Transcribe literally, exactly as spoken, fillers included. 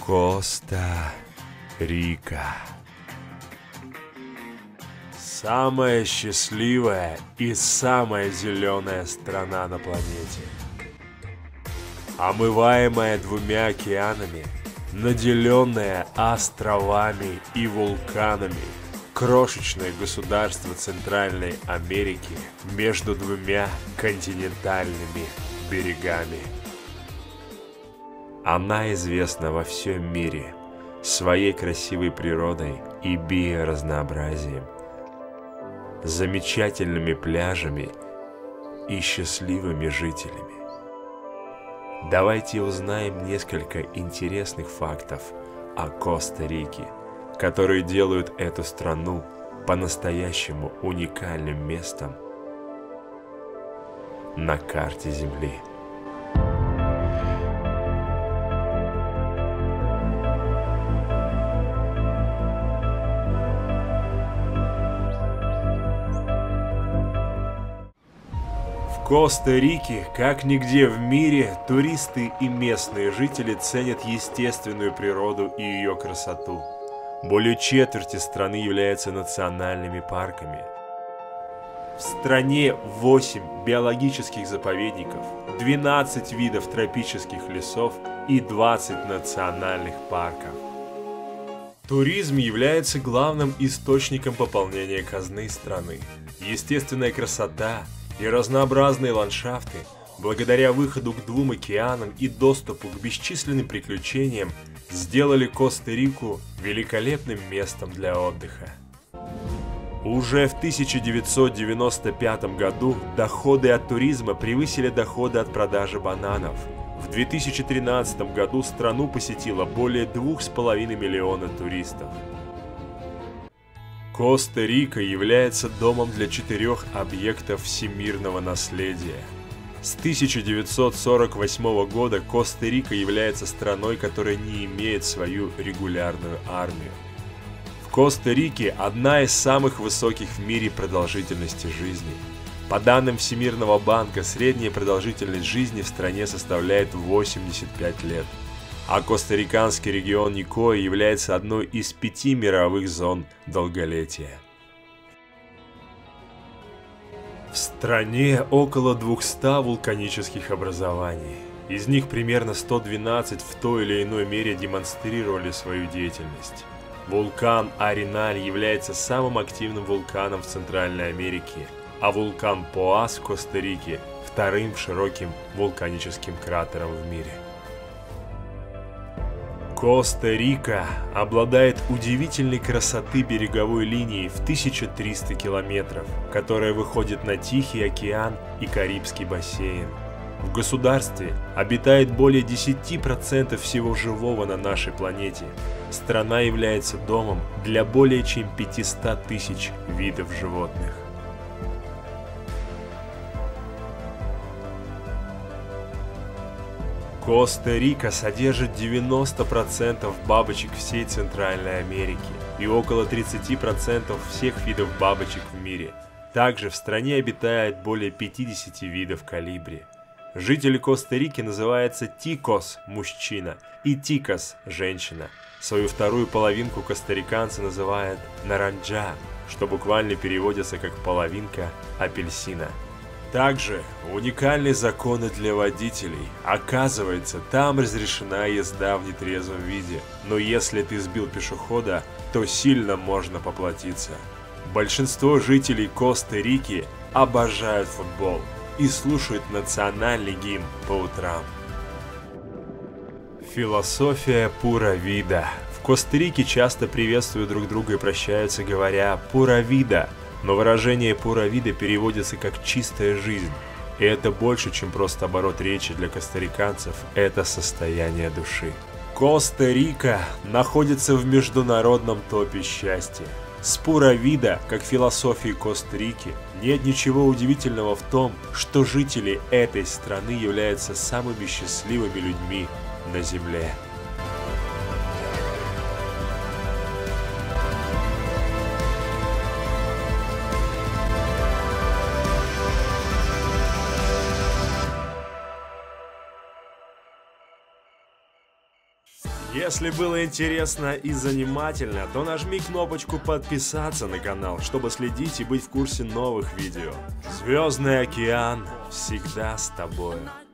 Коста-Рика. Самая счастливая и самая зеленая страна на планете. Омываемая двумя океанами, наделенная островами и вулканами, крошечное государство Центральной Америки между двумя континентальными берегами. Она известна во всем мире своей красивой природой и биоразнообразием, замечательными пляжами и счастливыми жителями. Давайте узнаем несколько интересных фактов о Коста-Рике, которые делают эту страну по-настоящему уникальным местом на карте Земли. В Коста-Рике, как нигде в мире, туристы и местные жители ценят естественную природу и ее красоту. Более четверти страны являются национальными парками. В стране восемь биологических заповедников, двенадцать видов тропических лесов и двадцать национальных парков. Туризм является главным источником пополнения казны страны. Естественная красота и разнообразные ландшафты, благодаря выходу к двум океанам и доступу к бесчисленным приключениям, сделали Коста-Рику великолепным местом для отдыха. Уже в тысяча девятьсот девяносто пятом году доходы от туризма превысили доходы от продажи бананов. В две тысячи тринадцатом году страну посетило более двух с половиной миллиона туристов. Коста-Рика является домом для четырех объектов всемирного наследия. С тысяча девятьсот сорок восьмого года Коста-Рика является страной, которая не имеет свою регулярную армию. В Коста-Рике одна из самых высоких в мире продолжительностей жизни. По данным Всемирного банка, средняя продолжительность жизни в стране составляет восемьдесят пять лет. А костариканский регион Никоя является одной из пяти мировых зон долголетия. В стране около двухсот вулканических образований. Из них примерно сто двенадцать в той или иной мере демонстрировали свою деятельность. Вулкан Ареналь является самым активным вулканом в Центральной Америке, а вулкан Поас в Коста-Рике – вторым широким вулканическим кратером в мире. Коста-Рика обладает удивительной красоты береговой линией в тысячу триста километров, которая выходит на Тихий океан и Карибский бассейн. В государстве обитает более десяти процентов всего живого на нашей планете. Страна является домом для более чем пятисот тысяч видов животных. Коста-Рика содержит девяносто процентов бабочек всей Центральной Америки и около тридцати процентов всех видов бабочек в мире. Также в стране обитает более пятидесяти видов колибри. Жители Коста-Рики называются тикос – мужчина и тикос – женщина. Свою вторую половинку костариканцы называют наранджа, что буквально переводится как половинка апельсина. Также уникальные законы для водителей. Оказывается, там разрешена езда в нетрезвом виде, но если ты сбил пешехода, то сильно можно поплатиться. Большинство жителей Коста-Рики обожают футбол и слушают национальный гимн по утрам. Философия Пура Вида. В Коста-Рике часто приветствуют друг друга и прощаются, говоря «Пура Вида», но выражение «Пура Вида» переводится как «чистая жизнь». И это больше, чем просто оборот речи для костариканцев, это состояние души. Коста-Рика находится в международном топе счастья. С Пура Вида, как философии Коста-Рики, нет ничего удивительного в том, что жители этой страны являются самыми счастливыми людьми на Земле. Если было интересно и занимательно, то нажми кнопочку подписаться на канал, чтобы следить и быть в курсе новых видео. Звездный океан всегда с тобой.